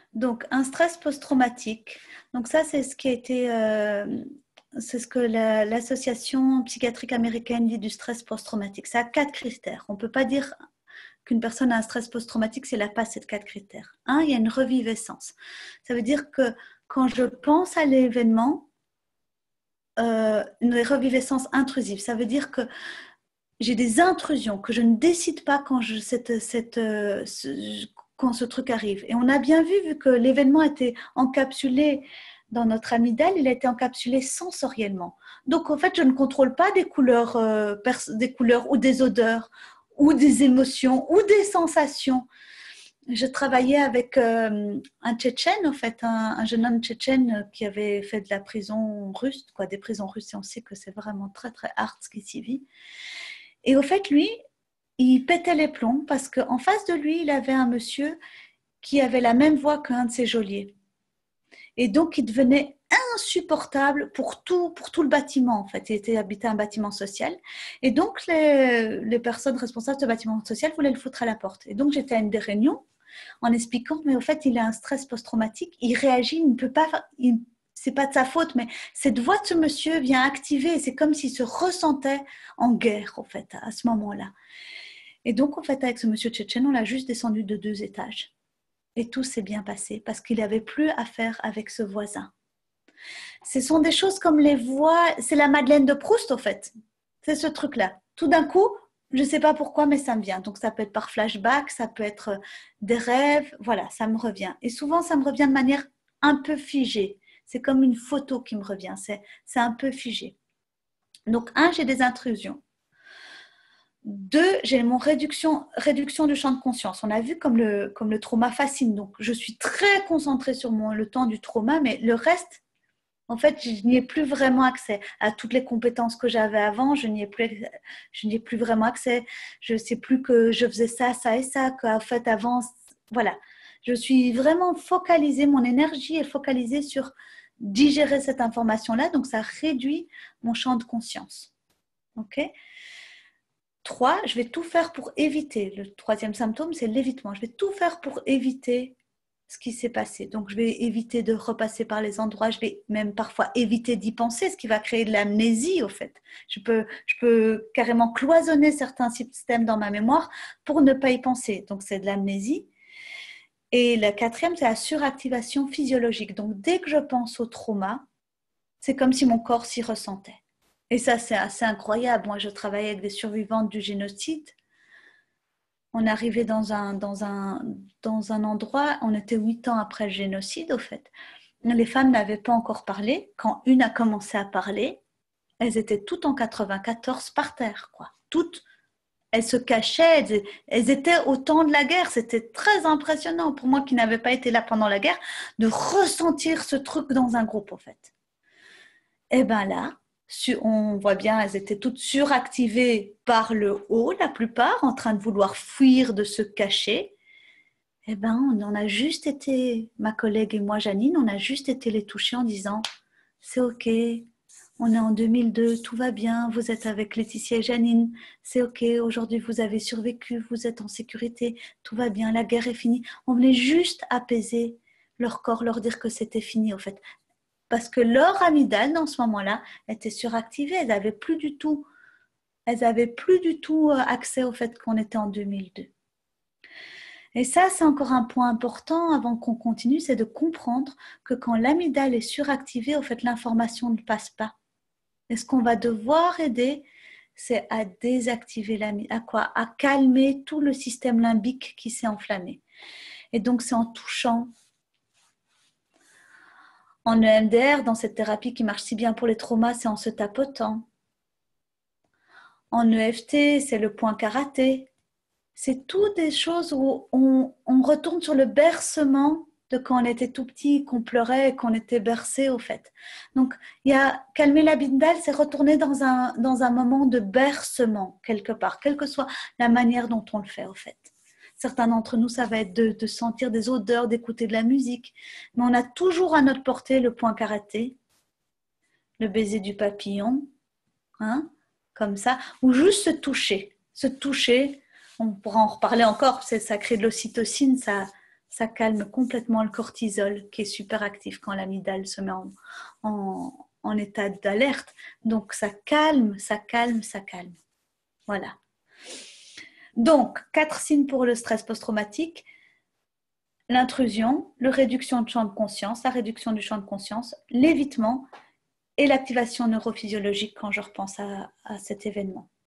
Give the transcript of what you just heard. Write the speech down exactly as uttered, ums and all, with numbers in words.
Donc, un stress post-traumatique. Donc, ça, c'est ce qui a été, euh, c'est ce que la- l'association psychiatrique américaine dit du stress post-traumatique. Ça a quatre critères. On ne peut pas dire qu'une personne a un stress post-traumatique si elle n'a pas ces quatre critères. Un, il y a une reviviscence. Ça veut dire que quand je pense à l'événement, euh, une reviviscence intrusive, ça veut dire que j'ai des intrusions, que je ne décide pas quand, je, cette, cette, euh, ce, quand ce truc arrive. Et on a bien vu, vu que l'événement était encapsulé dans notre amygdale, il a été encapsulé sensoriellement. Donc, en fait, je ne contrôle pas des couleurs, euh, pers- des couleurs ou des odeurs, ou des émotions, ou des sensations. Je travaillais avec euh, un Tchétchène, en fait, un, un jeune homme tchétchène qui avait fait de la prison russe, quoi, des prisons russes, et on sait que c'est vraiment très, très hard ce qui s'y vit. Et au fait, lui, il pétait les plombs parce qu'en face de lui, il avait un monsieur qui avait la même voix qu'un de ses geôliers. Et donc, il devenait insupportable pour tout, pour tout le bâtiment, en fait. Il était habité un bâtiment social. Et donc, les, les personnes responsables de ce bâtiment social voulaient le foutre à la porte. Et donc, j'étais à une des réunions en expliquant, mais au fait, il a un stress post-traumatique. Il réagit, il ne peut pas... Il, c'est pas de sa faute, mais cette voix de ce monsieur vient activer, et c'est comme s'il se ressentait en guerre, en fait, à ce moment-là. Et donc, en fait, avec ce monsieur tchétchène, on l'a juste descendu de deux étages. Et tout s'est bien passé, parce qu'il n'avait plus à faire avec ce voisin. Ce sont des choses comme les voix, c'est la Madeleine de Proust, en fait. C'est ce truc-là. Tout d'un coup, je ne sais pas pourquoi, mais ça me vient. Donc, ça peut être par flashback, ça peut être des rêves, voilà, ça me revient. Et souvent, ça me revient de manière un peu figée. C'est comme une photo qui me revient, c'est, c'est un peu figé. Donc, un, j'ai des intrusions. Deux, j'ai mon réduction, réduction du champ de conscience. On a vu comme le, comme le trauma fascine. Donc, je suis très concentrée sur mon, le temps du trauma, mais le reste, en fait, je n'y ai plus vraiment accès à toutes les compétences que j'avais avant. Je n'y ai plus, je n'y ai plus vraiment accès. Je ne sais plus que je faisais ça, ça et ça, qu'en fait, avant, voilà. Je suis vraiment focalisée, mon énergie est focalisée sur digérer cette information-là. Donc, ça réduit mon champ de conscience. OK ? Trois, je vais tout faire pour éviter. Le troisième symptôme, c'est l'évitement. Je vais tout faire pour éviter ce qui s'est passé. Donc, je vais éviter de repasser par les endroits. Je vais même parfois éviter d'y penser, ce qui va créer de l'amnésie, au fait. Je peux, je peux carrément cloisonner certains systèmes dans ma mémoire pour ne pas y penser. Donc, c'est de l'amnésie. Et la quatrième, c'est la suractivation physiologique. Donc, dès que je pense au trauma, c'est comme si mon corps s'y ressentait. Et ça, c'est assez incroyable. Moi, je travaillais avec des survivantes du génocide. On arrivait dans un, dans un, dans un endroit, on était huit ans après le génocide, au fait. Les femmes n'avaient pas encore parlé. Quand une a commencé à parler, elles étaient toutes en quatre-vingt-quatorze par terre, quoi. Toutes, elles se cachaient, elles, elles étaient au temps de la guerre. C'était très impressionnant pour moi qui n'avais pas été là pendant la guerre, de ressentir ce truc dans un groupe, au fait. Et bien là, on voit bien, elles étaient toutes suractivées par le haut, la plupart, en train de vouloir fuir, de se cacher. Eh bien, on en a juste été, ma collègue et moi, Janine, on a juste été les toucher en disant « C'est ok, on est en deux mille deux, tout va bien, vous êtes avec Laetitia et Janine, c'est ok, aujourd'hui vous avez survécu, vous êtes en sécurité, tout va bien, la guerre est finie. » On venait juste apaiser leur corps, leur dire que c'était fini, en fait. Parce que leur amygdale, dans ce moment-là, était suractivée. Elles n'avaient plus du tout, elles avaient plus du tout accès au fait qu'on était en deux mille deux. Et ça, c'est encore un point important avant qu'on continue, c'est de comprendre que quand l'amygdale est suractivée, au fait, l'information ne passe pas. Et ce qu'on va devoir aider, c'est à désactiver l'amygdale, à quoi ? À calmer tout le système limbique qui s'est enflammé. Et donc, c'est en touchant. En E M D R, dans cette thérapie qui marche si bien pour les traumas, c'est en se tapotant. En E F T, c'est le point karaté. C'est toutes des choses où on, on retourne sur le bercement de quand on était tout petit, qu'on pleurait, qu'on était bercé au fait. Donc, il y a calmer l'amygdale, c'est retourner dans un, dans un moment de bercement quelque part, quelle que soit la manière dont on le fait au fait. Certains d'entre nous, ça va être de, de sentir des odeurs, d'écouter de la musique. Mais on a toujours à notre portée le point karaté, le baiser du papillon, hein, comme ça, ou juste se toucher. Se toucher, on pourra en reparler encore, ça crée de l'ocytocine, ça, Ça calme complètement le cortisol qui est super actif quand l'amygdale se met en, en, en état d'alerte. Donc ça calme, ça calme, ça calme. Voilà. Donc, quatre signes pour le stress post-traumatique. L'intrusion, la réduction du champ de conscience, la réduction du champ de conscience, l'évitement et l'activation neurophysiologique quand je repense à, à cet événement.